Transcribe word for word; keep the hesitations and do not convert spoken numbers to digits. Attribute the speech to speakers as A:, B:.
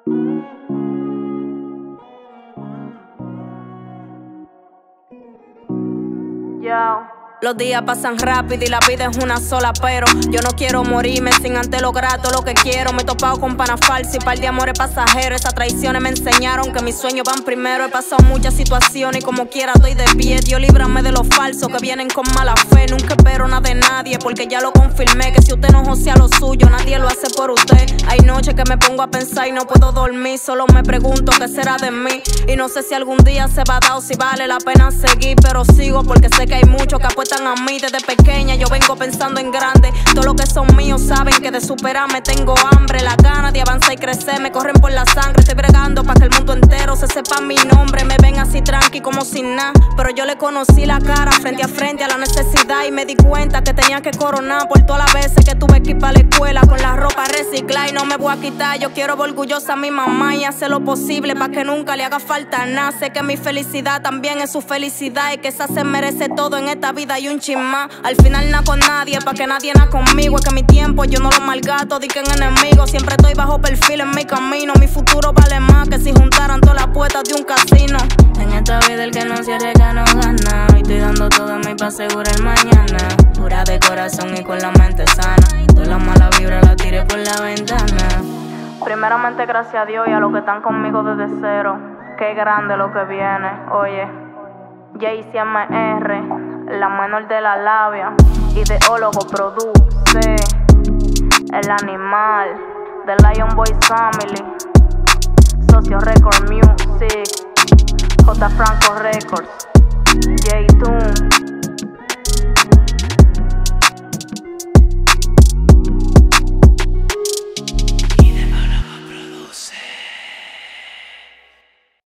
A: Yo. Los días pasan rápido y la vida es una sola, pero yo no quiero morirme sin antes lograr todo lo que quiero. Me he topado con panas falsas y par de amores pasajeros. Esas traiciones me enseñaron que mis sueños van primero. He pasado muchas situaciones y como quiera estoy de pie. Dios, líbrame de los falsos que vienen con mala fe. Nunca espero nada de nadie porque ya lo confirmé, que si usted no josea lo suyo, nadie lo hace por usted. Hay noches que me pongo a pensar y no puedo dormir. Solo me pregunto qué será de mí. Y no sé si algún día se va a dar o si vale la pena seguir, pero sigo porque sé que hay muchos que apuestan a mí. Desde pequeña yo vengo pensando en grande. Todos los que son míos saben que de superarme tengo hambre. Las ganas de avanzar y crecer me corren por la sangre. Estoy bregando para que el mundo entero se sepa mi nombre. Me ven así tranqui como sin nada, pero yo le conocí la cara frente a frente a la necesidad. Y me di cuenta que tenía que coronar por todas las veces que tuve que ir para la escuela con la ropa reciclada. Y no me voy a quitar, yo quiero ver orgullosa a mi mamá y hacer lo posible para que nunca le haga falta nada. Sé que mi felicidad también es su felicidad y que esa se merece todo en esta vida y un chin más. Al final nada con nadie, pa' que nadie nada conmigo. Es que mi tiempo yo no lo malgasto, di que en enemigos. Siempre estoy bajo perfil en mi camino. Mi futuro vale más que si juntaran todas las puertas de un casino. En esta vida el que no se arriesga no gana. Y estoy dando todo en mí pa' asegurar el mañana. Pura de corazón y con la mente sana. Toda la mala vibra la tiré por la ventana. Primeramente gracias a Dios y a los que están conmigo desde cero. Qué grande lo que viene, oye. J C M R, la menor de la labia. Ideólogo produce El Animal, The Lion Boy Family, Socio Record Music, J Franco Records, J Toon.